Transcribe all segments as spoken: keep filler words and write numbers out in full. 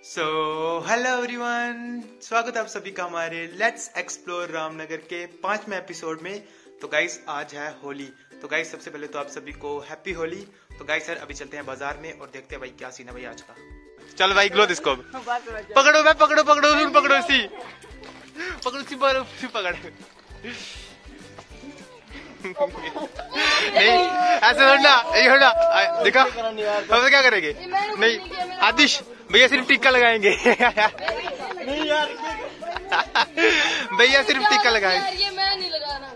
So hello everyone, स्वागत है आप सभी का हमारे लेट्स एक्सप्लोर रामनगर के पांचवें एपिसोड में। तो गाइस आज है होली। तो गाइस सबसे पहले तो आप सभी को हैप्पी होली। तो गाइस सर अभी चलते हैं बाजार में और देखते हैं भाई क्या सीन है भाई आज का। चल भाई ग्लो इसको पकड़ो भाई, पकड़ो पकड़ो पकड़ो पकड़ो सी पकड़ो सी सी पकड़ नहीं ऐसे थोड़ा ये थोड़ा देखा हम क्या करेंगे। नहीं आदिश भैया सिर्फ टिक्का लगाएंगे नहीं यार भैया सिर्फ टिक्का लगाएंगे। ये मैं नहीं लगाना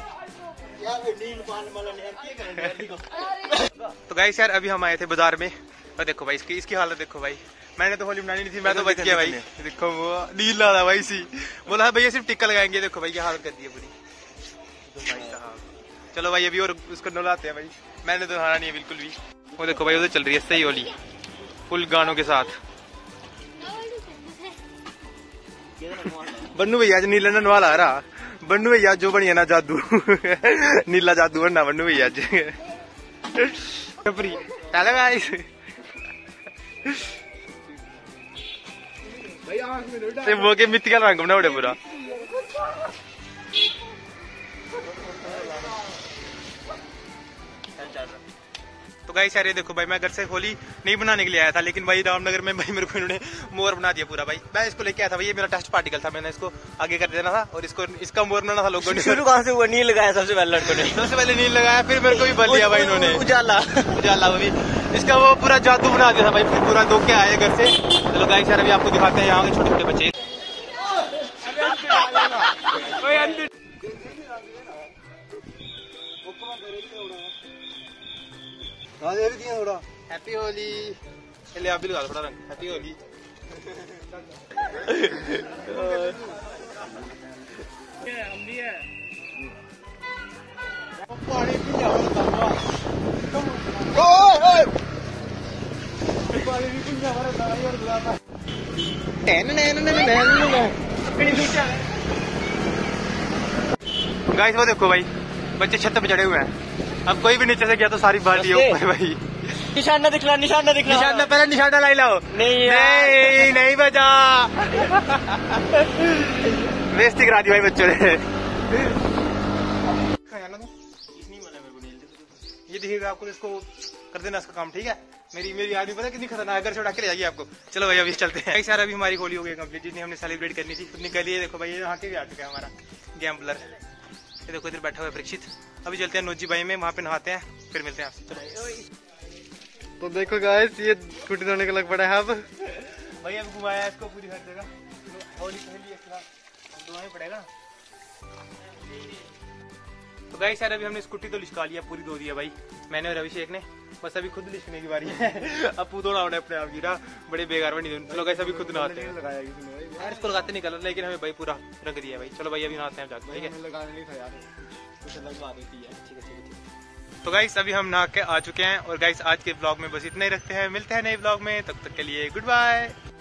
तो गाइस यार अभी हम आए थे बाजार में और देखो भाई इसकी इसकी हालत देखो भाई। मैंने तो होली मनानी नहीं थी, मैं तो बच गया भाई। देखो वो नील था भाई सी बोला भैया सिर्फ टिक्का लगाएंगे। देखो भाई क्या हालत कर दी है पूरी भाई साहब। चलो भाई अभी और उसको नहलाते हैं भाई। मैंने तो नहाना नहीं है बिल्कुल भी। वो देखो भाई उधर चल रही है सही होली फुल गानों के साथ। बन्नू भैया आज नीला ननवाल आ रहा। बन्नू भैया जो बढ़िया ना जादू नीला जादू बनना बन्नू भैया वो के मिट्टी का रंग बना उड़े पूरा। तो गाइस यार ये देखो भाई मैं घर से होली नहीं बनाने के लिए आया था, लेकिन भाई रामनगर में भाई मेरे को इन्होंने मोर बना दिया पूरा भाई। मैं इसको लेके आया था भाई, ये मेरा टेस्ट पार्टिकल था, मैंने इसको आगे कर देना था और इसको इसका मोर बनाना था लोगों ने। शुरू कहाँ से हुआ? नील लगाया सबसे पहले लड़कों ने, सबसे पहले नील लगाया, फिर मेरे को भी बल लिया भाई इन्होंने उजाला उजाला भी इसका वो पूरा जादू बना दिया था भाई। फिर पूरा धो के आए घर से। चलो गाइस यार अभी आपको दिखाते हैं यहाँ के छोटे छोटे बच्चे। थोड़ा हैप्पी होली चलिए आप भी लगा थोड़ा रंग हैप्पी होली। गाइस वो देखो भाई बच्चे छत पे चढ़े हुए हैं। अब कोई भी नीचे से गया तो सारी बाल्टी है ऊपर भाई। निशाना दिखला निशाना दिखला निशाना पहले निशाना लाई लाओ। नहीं नहीं नहीं बजा बेइज्जती करा दी भाई बच्चों ने। ये देखिएगा आपको इसको कर देना इसका काम ठीक है। मेरी मेरी आदमी पता कितनी खतरनाक घर से उड़ा के ले जाएगी आपको। चलो भाई अभी चलते हैं यार। अभी हमारी होली हो गई कंप्लीट जितनी हमने सेलिब्रेट करनी थी उतनी कर ली। देखो भाई यहाँ के भी आ चुका है हमारा गैम्बलर। ये देखो इधर बैठा हुआ है परीक्षित। अभी चलते हैं नोजी भाई में, वहाँ पे नहाते हैं फिर मिलते हैं आपसे। तो देखो गाइस ये स्कूटी धोने का लग पड़ा है अब भाई। अब घुमाया इसको पूरी हर जगह होली पहली धोना पड़ेगा। तो गाइस यार अभी हमने स्कूटी तो लिशका लिया, पूरी धो दिया भाई मैंने और अभिषेक ने। बस अभी खुद लिशकने की बारी है। अब पूरा होना अपने आप गिरा बड़े बेकार बनी। चलो गाइस अभी खुद नहाते हैं। यार इसको लगाते नहीं कलर, लेकिन हमें भाई पूरा रंग दिया भाई। चलो भाई अभी नहाते हैं जाके ठीक है। तो गाइस अभी हम नहा के आ चुके हैं और गाइस आज के ब्लॉग में बस इतना ही रखते हैं। मिलते हैं नए ब्लॉग में, तब तक के लिए गुड बाय।